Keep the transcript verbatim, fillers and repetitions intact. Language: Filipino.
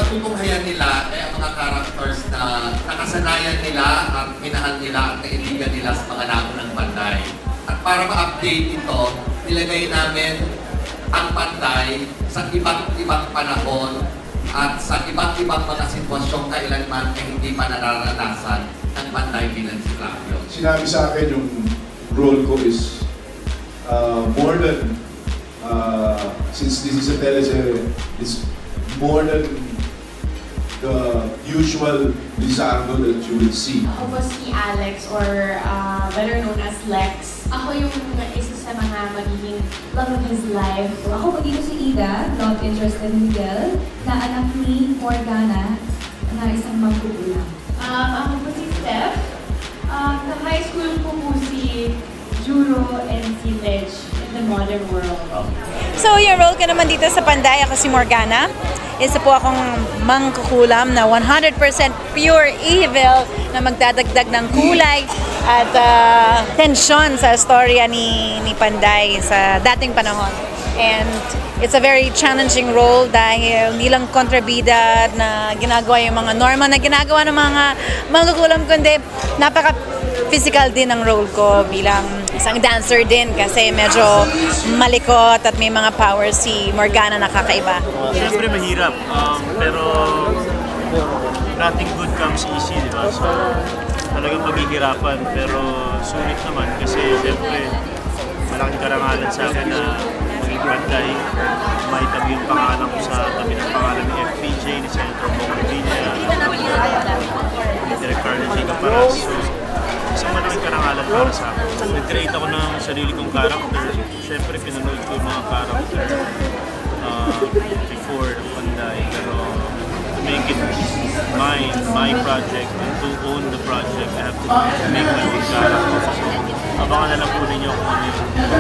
napupunghayan nila ay ang mga characters na nakasanayan nila at minahal nila at kaibigan nila sa mga naunang Panday. At para ma-update ito, nilagay namin ang Panday sa iba't ibang panahon at sa iba't ibang mga sitwasyong kailanman ay hindi pa nararanasan ng Panday bilang si Flavio. Sinabi sa akin yung role ko is uh, more than, uh, since this is a teleserye, it's more than the usual Lizardo that you will see. Ako po si Alex, or uh, better known as Lex. Ako yung isa sa mga magiging love of his life. Ako po dito si Ida, love interest ni Miguel, na anak ni Morgana, na isang magkukulang. Um, ako po si Steph. Um, sa high school po po si Juro and si Tej in the modern world. So, yung role ko naman dito sa Panday, ako si Morgana. Isa po akong mangkukulam na one hundred percent pure evil na magdadagdag ng kulay at uh, tensyon sa storya ni, ni Panday sa dating panahon. And it's a very challenging role dahil hindi lang kontrabida na ginagawa yung mga normal na ginagawa ng mga mangkukulam, kundi napaka physical din ang role ko bilang isang dancer din kasi medyo malikot at may mga powers si Morgana na kakaiba. Siyempre mahirap, um, pero nothing good comes easy, di ba? So talagang paghihirapan, pero sulit naman kasi siyempre malaking karangalan sa akin na maging Panday. May tabi yung pangalan ko sa tabi ng pangalan ni F P J, ni Senator Bong Revilla, ni Director ni Chica Paras. So, isang malaking karangalan para sa akin. Nag-create ako ng sarili kong character. Siyempre, pinanood ko yung mga character uh, before Panday. Pero to make it mine, my project, and to own the project, I have to make my own character. So, abangan na lang po ninyo kung ano yung